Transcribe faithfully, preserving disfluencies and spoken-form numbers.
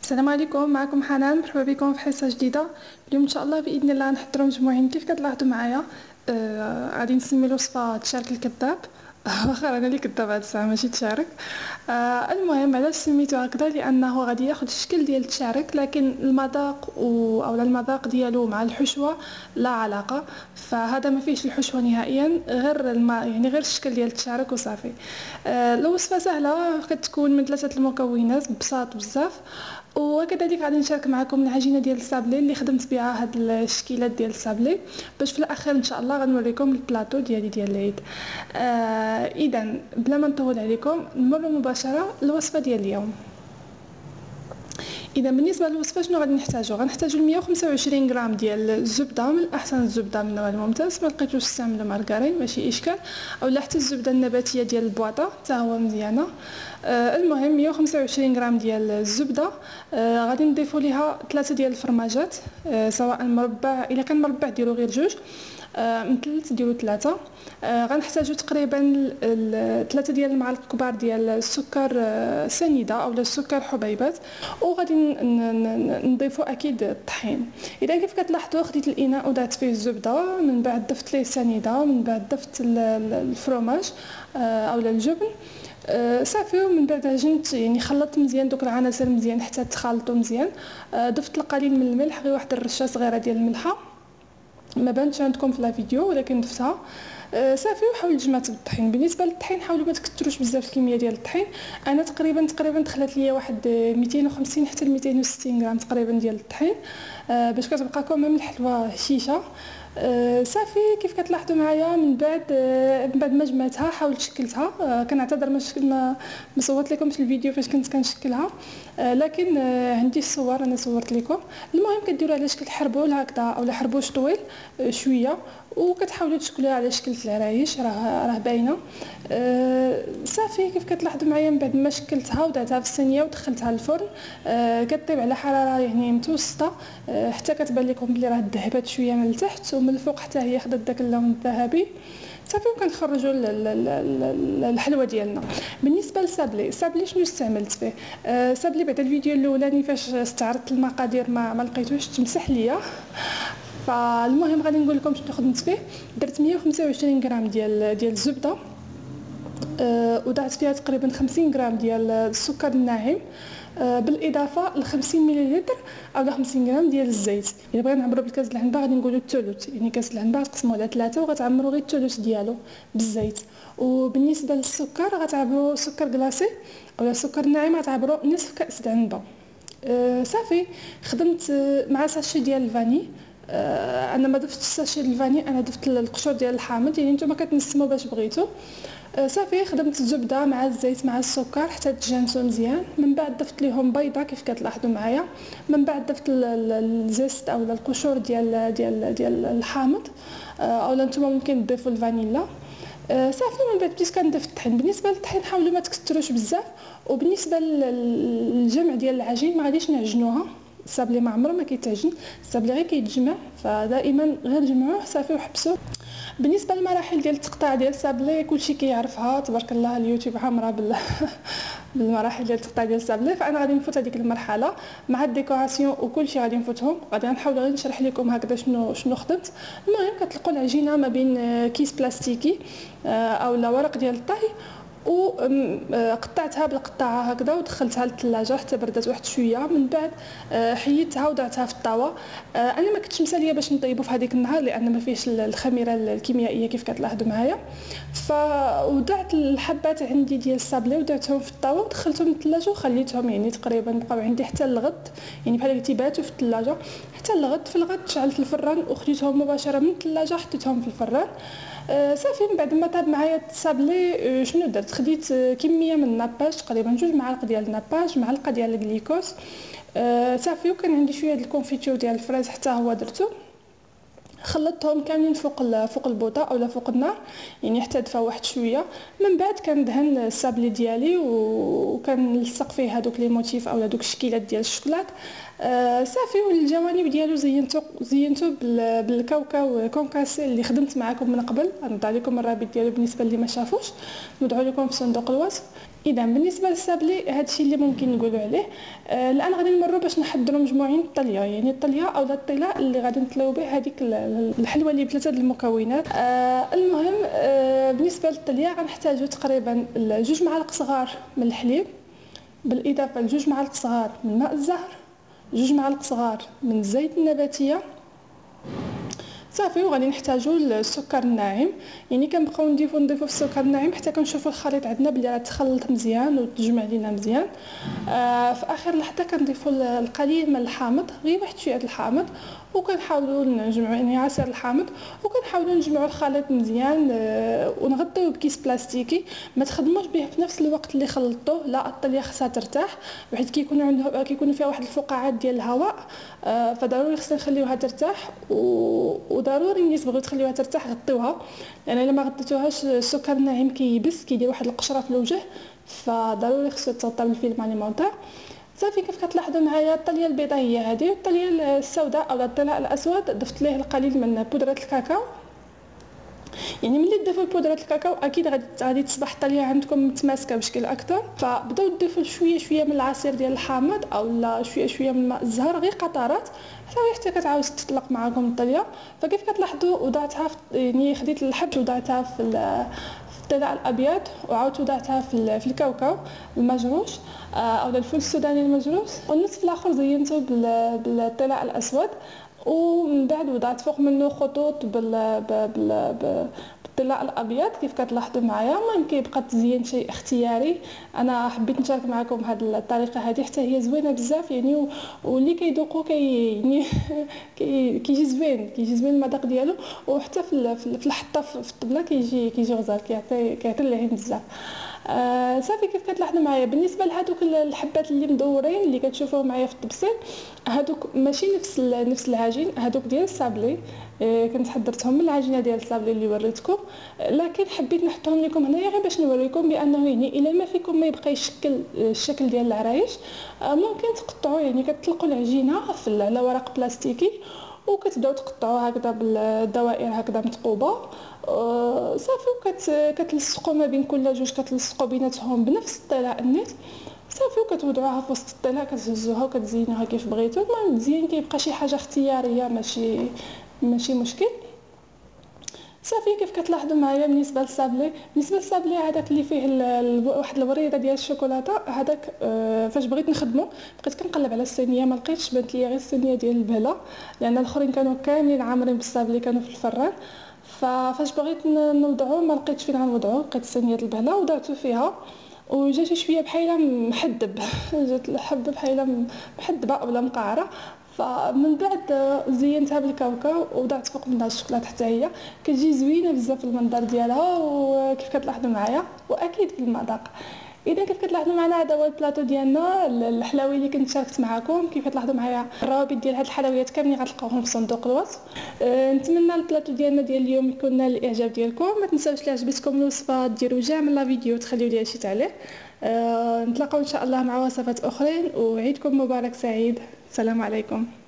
السلام عليكم، معكم حنان. مرحبا بكم في حصه جديده. اليوم ان شاء الله باذن الله نحضروا مجموعين كيف كتلاحظوا معايا. آه غادي نسمي الوصفه تشارك الكذاب. واخا انا اللي كذاب هاد الساعه ماشي تشارك. آه المهم علاش سميتو هكذا، لانه غادي ياخذ الشكل ديال التشارك، لكن المذاق و... او المذاق ديالو مع الحشوه لا علاقه. فهذا ما فيهش الحشوه نهائيا، غير الما يعني غير الشكل ديال التشارك وصافي. آه الوصفه سهله، كتكون من ثلاثه المكونات ببساط بزاف. وكذلك غادي نشارك معكم العجينه ديال السابلي اللي خدمت بها هاد الشكيلات ديال السابلي، باش في الاخير ان شاء الله غنوريكم البلاطو ديالي ديال العيد. آه اذا بلا ما نطول عليكم نمر مباشره للوصفه ديال اليوم. اذا بالنسبه للوصفه شنو غادي نحتاجو؟ غنحتاجو مية وخمسة وعشرين غرام ديال الزبده، من الاحسن الزبده من النوع الممتاز، ما لقيتوش استعملوا مارغرين ماشي اشكال، اولا حتى الزبده النباتيه ديال البواطه حتى هو مزيانه. آه المهم مية وخمسة وعشرين غرام ديال الزبده. آه غادي نضيفوا ليها ثلاثه ديال الفرماجات، آه سواء مربع، الا كان مربع ديروا غير جوج، آه مثلث ديروا ثلاثه. آه غنحتاجوا تقريبا ثلاثه ديال المعالق كبار ديال السكر آه سنيده اولا السكر حبيبات، وغادي نضيفوا اكيد الطحين. اذا كيف كتلاحظوا خديت الاناء وضعت فيه الزبده، من بعد ضفت ليه سنيده، من بعد ضفت الفرماج اولا الجبن. أه صافي، ومن بعد عجنت يعني خلطت مزيان دوك العناصر مزيان حتى تخلطوا مزيان. أه ضفت القليل من الملح، غير واحد الرشه صغيره ديال الملحه، ما بانتش عندكم في لا فيديو ولكن ضفتها. أه صافي، وحاولت جمعت بالطحين. بالنسبه للطحين حاولوا ما تكثروش بزاف الكميه ديال الطحين. انا تقريبا تقريبا دخلت ليا واحد مئتين وخمسين حتى مئتين وستين غرام تقريبا ديال الطحين، أه باش كتبقى كوميم الحلوه هشيشه. أه صافي كيف كتلاحظوا معايا، من بعد أه من بعد ما جمعتها حاولت شكلتها. أه كنعتذر ما شكل ما ما صورت لكمش الفيديو فاش كنت كنشكلها، أه لكن أه عندي الصور انا صورت لكم. المهم كديروا على شكل حربول هكذا اولا حربوش طويل أه شويه، وكتحاولوا تشكلوها على شكل العرايش، راه راه باينه. أه صافي كيف كتلاحظوا معايا، من بعد ما شكلتها وضعتها في الصينيه ودخلتها للفرن، أه كطيب على حراره يعني متوسطه، أه حتى كتبان لكم بلي راه ذهبت شويه من التحت، ومن الفوق حتى هي خدات داك اللون الذهبي. صافي وكنخرجوا الحلوه ديالنا. بالنسبه للسابلي، السابلي شنو استعملت فيه؟ أه سابلي بعد الفيديو الاولاني فاش استعرضت المقادير ما, ما لقيتوش، تمسح ليا. فالمهم غادي نقول لكم شنو خدمت فيه. درت مية وخمسة وعشرين غرام ديال ديال الزبده، أه وضعت فيها تقريبا خمسين غرام ديال السكر الناعم، أه بالاضافه ل خمسين مليلتر او خمسين غرام ديال الزيت. الا بغينا نعمروا بالكاس العنبه غادي نقولوا الثلث، يعني كاس العنبه تقسموه على ثلاثه وغتعمروا غير الثلث ديالو بالزيت. وبالنسبه للسكر غتعبروا سكر كلاصي اولا سكر ناعم، غتعبروا نصف كاس العنبه. أه صافي خدمت مع ساشي ديال الفاني. آه انا ما ضفتش الساشي الفاني، انا ضفت القشور ديال الحامض، يعني نتوما كتنسموا باش بغيتو. آه صافي خدمت الزبده مع الزيت مع السكر حتى تجانسوا مزيان. من بعد ضفت ليهم بيضه كيف كتلاحظوا معايا. من بعد ضفت الزيت اولا القشور ديال ديال ديال الحامض، آه اولا نتوما ممكن تضيفوا الفانيلا. آه صافي من بعد بديت كنضيف الطحين. بالنسبه للطحين حاولوا ما تكثروش بزاف. وبالنسبه للجمع ديال العجين ما غاديش نعجنوها، السابلي ما عمره ما كيتعجن، السابلي غير كيتجمع، فدائما غير جمعوه صافي وحبسوه. بالنسبه للمراحل ديال التقطاع ديال السابلي كلشي كيعرفها تبارك الله، اليوتيوب عامره بال بالمراحل ديال التقطاع ديال السابلي، فانا غادي نفوت هذيك المرحله مع الديكوراسيون وكلشي غادي نفوتهم. غادي نحاول غير نشرح لكم هكذا شنو شنو خدمت. المهم كتلقوا العجينه ما بين كيس بلاستيكي اولا ورق ديال الطهي، وقطعتها بالقطاعه هكذا ودخلتها للثلاجه حتى بردات واحد شويه. من بعد حيدتها وضعتها في الطاوه. انا ما كنتش مساليه باش نطيبو في هذيك النهار لان ما فيهش الخميره الكيميائيه كيف كتلاحظوا معايا. فوضعت الحبات عندي ديال السابلي وضعتهم في الطاوه ودخلتهم للثلاجه وخليتهم يعني تقريبا بقاو عندي حتى الغد، يعني بحال قلتي باتوا في الثلاجه حتى الغد. في الغد شعلت الفران وخديتهم مباشره من الثلاجه حطيتهم في الفران. آه صافي من بعد ما طاب معايا السابلي، آه شنو درت؟ خديت آه كميه من الناباج، تقريبا جوج معالق ديال الناباج، معلقه ديال الجليكوز. آه صافي وكان عندي شويه ديال الكونفيتور ديال الفراز حتى هو درتو. خلطتهم كاملين فوق فوق البوطه اولا فوق النار، يعني حتى دفا واحد شويه. من بعد كندهن السابلي ديالي وكنلصق فيه هذوك لي موتيف اولا دوك الشكيلات ديال الشوكولات. آه صافي والجوانب ديالو زينتو زينتو بالكاوكاو كونكاسي اللي خدمت معكم من قبل. غنوضع لكم الرابط ديالو بالنسبه اللي ما شافوش، نوضعوا لكم في صندوق الوصف. اذا بالنسبه للسابلي هادشي اللي ممكن نقولوا عليه. آه الان غادي نمروا باش نحضروا مجموعين الطليه، يعني الطليه او الطلاء اللي غادي نطليو به هذيك الحلوه اللي بثلاثه المكونات. آه المهم آه بالنسبه للطليه غنحتاجوا تقريبا جوج معالق صغار من الحليب، بالاضافه لجوج معالق صغار من ماء الزهر، جوج معالق صغار من الزيت النباتيه صافي. وغادي نحتاجوا السكر الناعم، يعني كنبقاو نضيفوا نضيفوا في السكر الناعم حتى كنشوفوا الخليط عندنا بلي راه تخلط مزيان وتجمع لينا مزيان. آه في اخر لحظه كنضيفوا القليل من الحامض، غير واحد شويه الحامض، وكنحاولوا نجمعوا يعني عصير الحامض، وكنحاولوا نجمعوا الخليط مزيان. آه ونغطيوه بكيس بلاستيكي، ما تخدموش به في نفس الوقت اللي خلطوه، لا الطليه خصها ترتاح، واحد كيكون عنده كيكونوا فيها واحد الفقاعات ديال الهواء. آه فضروري خصنا نخليوها ترتاح، و ضروري ملي تبغيو تخليوها ترتاح غطيوها، لان الا ما غطيتوهاش السكر الناعم كيبس كيدير واحد القشره في الوجه، فضروري خصو تغطى بالفيلم اليمونتير. صافي كيف كتلاحظوا معايا الطليه البيضاء هي هذه، والطليه السوداء او الطلاء الاسود ضفت ليه القليل من بودره الكاكاو. يعني ملي تضيفوا بودره الكاكاو اكيد غادي غادي تصبح الطليه عندكم متماسكه بشكل اكثر، فبداو تضيفوا شويه شويه من العصير ديال الحامض او لا شويه شويه من ماء الزهر، غير قطرات حتى حتى كتعاود تطلق معكم الطليه. فكيف كتلاحظوا وضعتها يعني خديت الحبش وضعتها في الطلاء الابيض، وعاودت وضعتها في في الكاوكاو المجروش او الفول السوداني المجروش، والنصف الاخر زينته بالطلاء الاسود، ومن بعد وضعت فوق منه خطوط بال بال بالطلاء الابيض كيف كتلاحظوا معايا. المهم كيبقى التزيين شيء اختياري، انا حبيت نشارك معكم هذه الطريقه هذه حتى هي زوينه بزاف يعني، واللي كيذوقوا كي يعني كيجي زوين كيجي زوين المذاق ديالو، وحتى في في الحطه في الطبله كيجي كيجي غزال، كيعطي كيعطي اللعين بزاف. آه صافي كيف كتلاحظوا معايا بالنسبه لهذوك الحبات اللي مدورين اللي كتشوفوهم معايا في التبسيط، هذوك ماشي نفس نفس العجين، هذوك ديال السابلي. آه كنت حضرتهم من العجينه ديال السابلي اللي وريتكم، لكن حبيت نحطهم لكم هنايا غير باش نوريكم بانه يعني الا ما فيكم ما يبقى يشكل الشكل ديال العرايش، آه ممكن تقطعوا يعني كتطلقوا العجينه في على ورق بلاستيكي، وكتبداو تقطعوها هكذا بالدوائر هكذا مثقوبه. أه صافي وكت كتلصقوا ما بين كل جوج، كتلصقوا بيناتهم بنفس الطلاء النيت صافي، وكتوضعوها في وسط الطلاء كتهزوها وكتزينوها كيف بغيتو. المهم التزيين كيبقى شي حاجه اختياريه ماشي ماشي مشكل. صافي كيف كتلاحظوا معايا بالنسبه للسابلي، بالنسبه للسابلي هذاك اللي فيه واحد الوريده ديال الشوكولاته هذاك، أه فاش بغيت نخدمه بقيت كنقلب على الصينيه ما لقيتش، بانت لي غير الصينيه ديال البهله، لان الاخرين كانوا كاملين عامرين بالسابلي كانوا في الفران. ففاش بغيت نوضعو ما لقيتش فين غنوضعو، لقيت الصينيه البهله وضعته فيها وجا شي شويه بحاله محدب جات الحبه بحاله محدبه اولا مقعره. فمن بعد زينتها بالكاوكاو ووضعت فوق منها الشوكولاته حتى هي كتجي زوينه بزاف المنظر ديالها، وكيف كتلاحظوا معايا واكيد في المذاق. اذا كيف كتلاحظوا معنا هذا هو البلاطو ديالنا الحلاوي اللي كنت شاركت معكم. كيف كتلاحظوا معايا الروابط ديال هاد الحلويات كاملين غتلقاوهم في صندوق الوصف. أه نتمنى البلاطو ديالنا ديال اليوم يكون نال الاعجاب ديالكم. ما تنساوش الا عجبتكم الوصفه ديروا جيم من لا فيديو وتخليو لي شي تعليق. أه نتلاقاو ان شاء الله مع وصفات اخرين، وعيدكم مبارك سعيد. السلام عليكم.